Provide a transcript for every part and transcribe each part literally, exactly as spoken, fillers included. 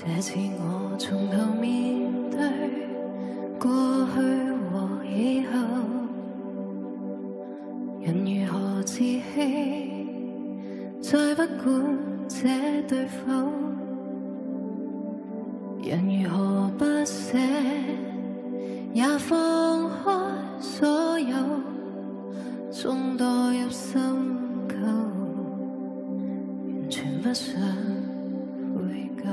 這次我從頭面對過去和以後，人如何自欺，再不管這對否，人如何不捨，也放開所有，縱墮入深溝，完全不想悔疚。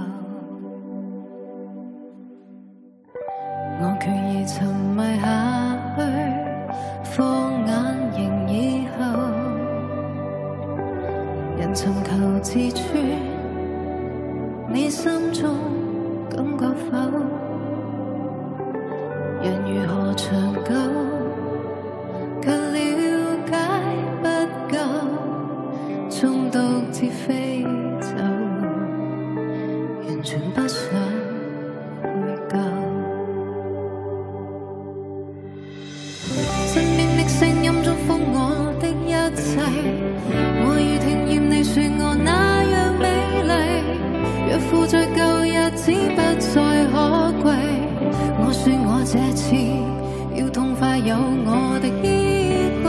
我決意沉迷下去，放眼迎以後，人尋求自尊，你心中感覺否？人如何長久，卻了解不夠，縱獨自飛走，完全不想悔疚。身邊的聲音祝福我的一切，我已聽厭你說我那樣美麗，若負在舊日子不再可貴，我說我這次要痛快有我的衣櫃。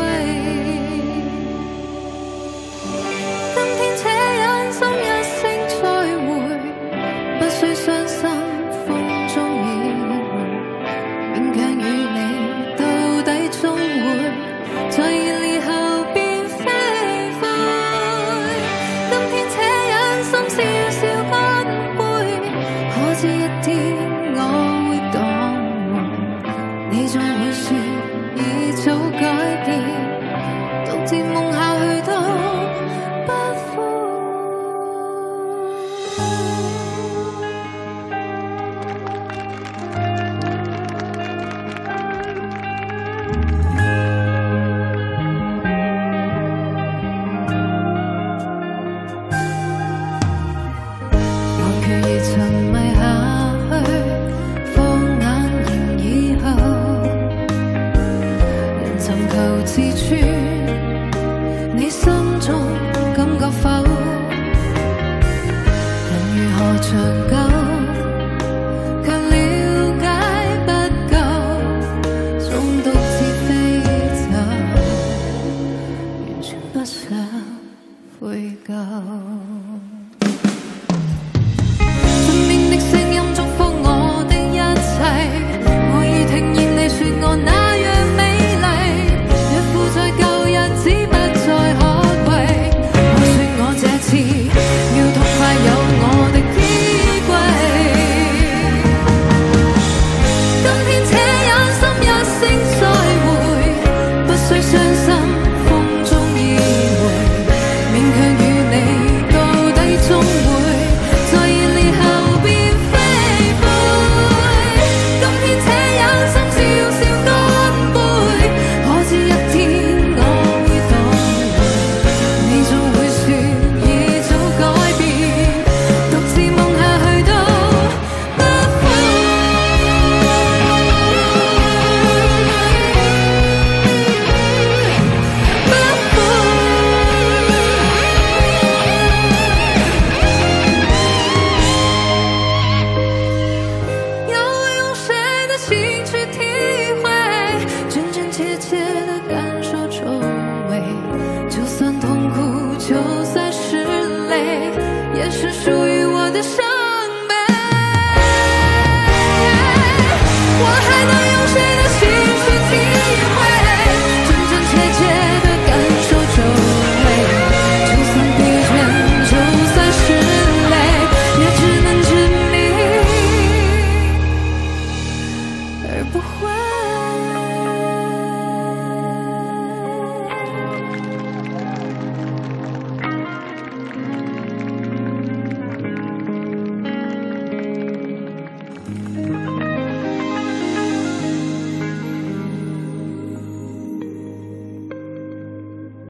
今天且忍心一聲再會，不需傷心風中已回，勉強與你到底終會在熱烈後變飛快。今天且忍心笑笑乾杯，可知一天我會當回，你總會說已早改變，獨自夢下去都不悔。我決意沉迷下去，放眼迎以後，人尋求自尊，你心